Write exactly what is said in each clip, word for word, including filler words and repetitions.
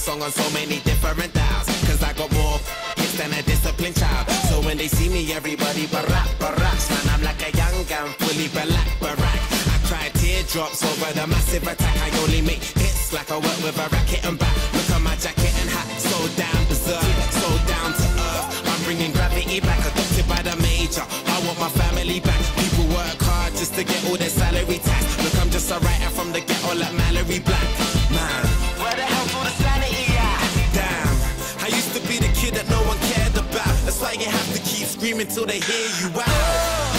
song on so many different dials. Cause I got more hits than a disciplined child. So when they see me, everybody barack, baracks. Man, I'm like a young gun, fully black, barack. I cry teardrops over the massive attack. I only make hits like I work with a racket and back. Look at my jacket and hat, so down berserk, so down to earth. I'm bringing gravity back, adopted by the major. I want my family back. People work hard just to get all their salary tax. Look, I'm just a writer from the ghetto like Mallory Black. Man, where the hell's all the sanity at? Damn, I used to be the kid that no one cared about. That's why you have to keep screaming till they hear you out.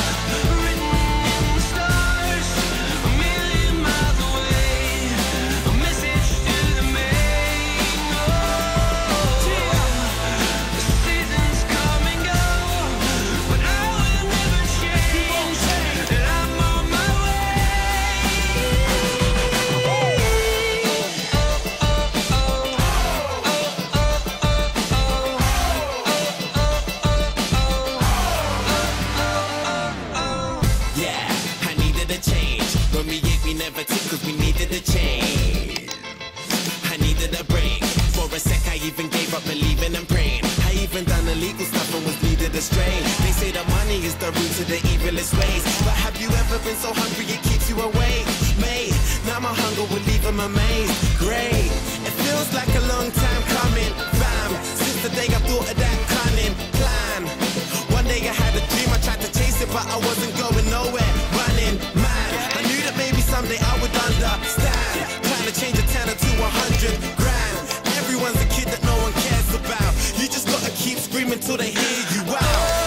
Never took cause we needed a change. I needed a break. For a sec I even gave up believing and praying. I even done illegal stuff and was needed astray. They say that money is the root to the evilest ways. But have you ever been so hungry it keeps you awake? Mate, now my hunger will leave them amazed. Great, it feels like a long time coming. Fam, since the day I thought of that cunning plan. One day I had a dream, I tried to chase it but I wasn't going nowhere. Running mad, I knew that maybe someday I would understand. Trying to change a tenner to a hundred grand. Everyone's a kid that no one cares about. You just gotta keep screaming till they hear you out.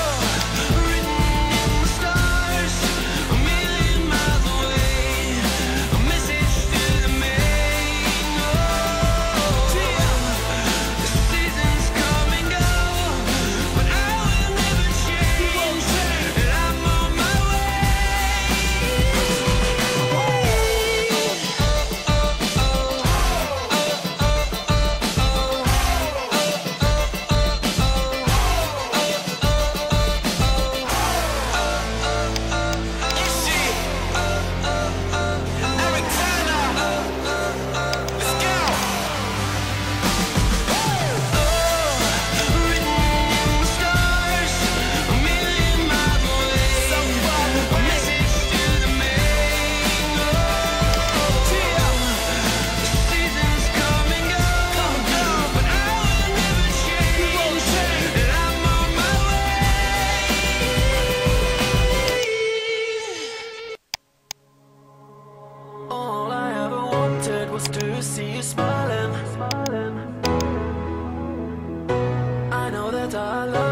Was to see you smiling. I know that I love